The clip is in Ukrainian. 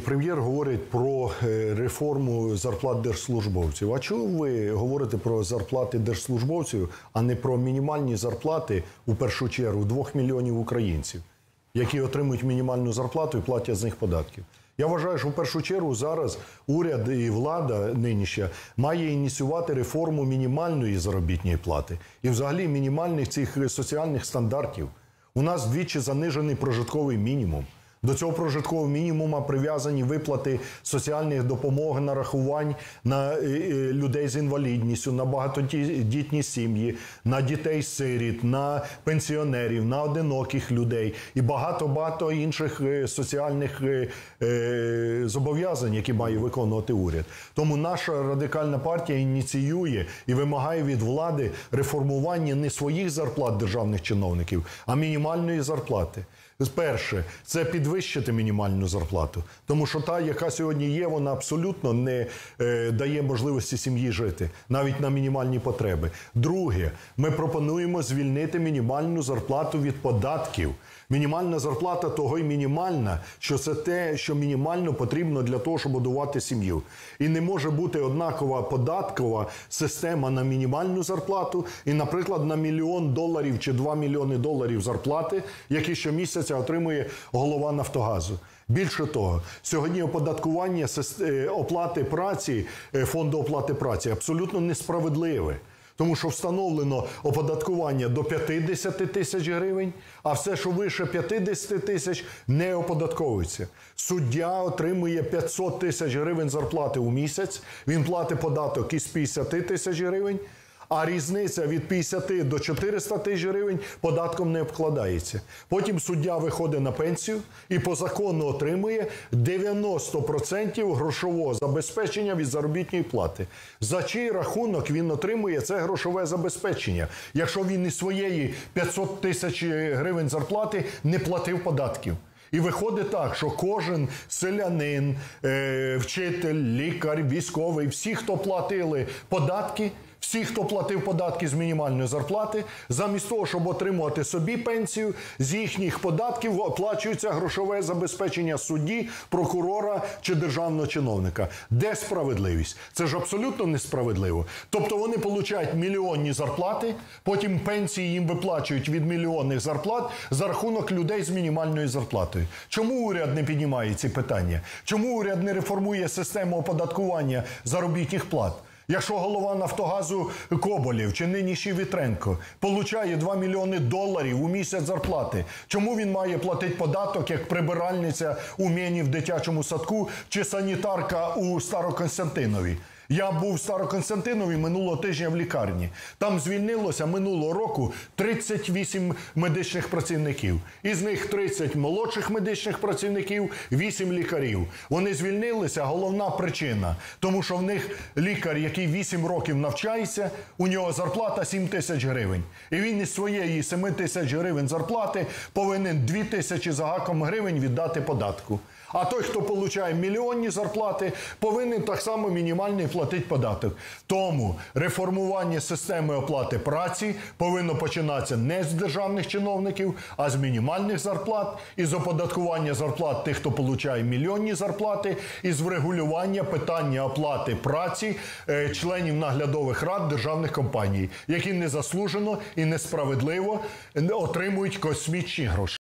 Прем'єр говорить про реформу зарплат держслужбовців. А чому ви говорите про зарплати держслужбовців, а не про мінімальні зарплати, у першу чергу, 2 мільйонів українців, які отримують мінімальну зарплату і платять з них податків? Я вважаю, що в першу чергу зараз уряд і влада нинішня має ініціювати реформу мінімальної заробітної плати і взагалі мінімальних цих соціальних стандартів. У нас вдвічі занижений прожитковий мінімум. До цього прожиткового мінімуму прив'язані виплати соціальних допомог, нарахувань на людей з інвалідністю, на багатодітні сім'ї, на дітей-сиріт, на пенсіонерів, на одиноких людей і багато-багато інших соціальних зобов'язань, які має виконувати уряд. Тому наша Радикальна партія ініціює і вимагає від влади реформування не своїх зарплат державних чиновників, а мінімальної зарплати. Перше, це підвищити мінімальну зарплату, тому що та, яка сьогодні є, вона абсолютно не дає можливості сім'ї жити, навіть на мінімальні потреби. Друге, ми пропонуємо звільнити мінімальну зарплату від податків. Мінімальна зарплата того й мінімальна, що це те, що мінімально потрібно для того, щоб будувати сім'ю. І не може бути однакова податкова система на мінімальну зарплату і, наприклад, на $1 мільйон чи $2 мільйони зарплати, які щомісяця отримує голова Нафтогазу. Більше того, сьогодні оподаткування оплати праці, фонду оплати праці абсолютно несправедливе. Тому що встановлено оподаткування до 50 тисяч гривень, а все, що вище 50 тисяч, не оподатковується. Суддя отримує 500 тисяч гривень зарплати у місяць, він платить податок із 50 тисяч гривень, а різниця від 50 до 400 тисяч гривень податком не обкладається. Потім суддя виходить на пенсію і по закону отримує 90% грошового забезпечення від заробітної плати. За чий рахунок він отримує це грошове забезпечення, якщо він із своєї 500 тисяч гривень зарплати не платив податків? І виходить так, що кожен селянин, вчитель, лікар, військовий, всі, хто платили податки, всі, хто платив податки з мінімальної зарплати, замість того, щоб отримувати собі пенсію, з їхніх податків оплачується грошове забезпечення судді, прокурора чи державного чиновника. Де справедливість? Це ж абсолютно несправедливо. Тобто вони отримують мільйонні зарплати, потім пенсії їм виплачують від мільйонних зарплат за рахунок людей з мінімальною зарплатою. Чому уряд не піднімає ці питання? Чому уряд не реформує систему оподаткування заробітних плат? Якщо голова Нафтогазу Коболєв чи нинішній Вітренко получає $2 мільйони у місяць зарплати, чому він має платити податок, як прибиральниця у Мені в дитячому садку чи санітарка у Старокостянтинові? Я був в Старокостянтинові минулого тижня в лікарні. Там звільнилося минулого року 38 медичних працівників. Із них 30 молодших медичних працівників, 8 лікарів. Вони звільнилися, головна причина. Тому що в них лікар, який 8 років навчається, у нього зарплата 7 тисяч гривень. І він із своєї 7 тисяч гривень зарплати повинен 2 тисячі за гаком гривень віддати податку. А той, хто отримує мільйонні зарплати, повинен так само мінімальний платити податок. Тому реформування системи оплати праці повинно починатися не з державних чиновників, а з мінімальних зарплат, і з оподаткування зарплат тих, хто отримує мільйонні зарплати, і з врегулювання питання оплати праці членів наглядових рад державних компаній, які незаслужено і несправедливо отримують космічні гроші.